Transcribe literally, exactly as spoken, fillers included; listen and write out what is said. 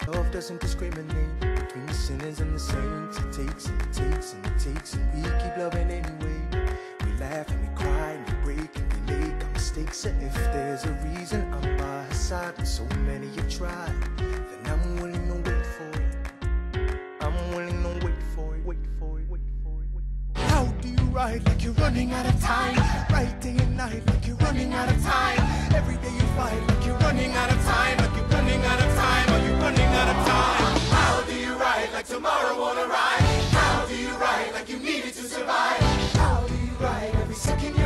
Love doesn't discriminate between the sinners and the saints. It takes and it takes and it takes, and we keep loving anyway. We laugh and we cry and we break and we make our mistakes. And if there's a reason I'm by her side, and so many have tried, then I'm willing to wait for it. I'm willing to wait for it, wait for it, wait for it, wait for it. How do you ride like you're running out of time? Right day and night like you're running out of time. Every day you fight like you're running out of time. Like you're running out of time. Are you running out of time? How do you ride like tomorrow won't arrive? How do you ride like you need it to survive? How do you ride every second?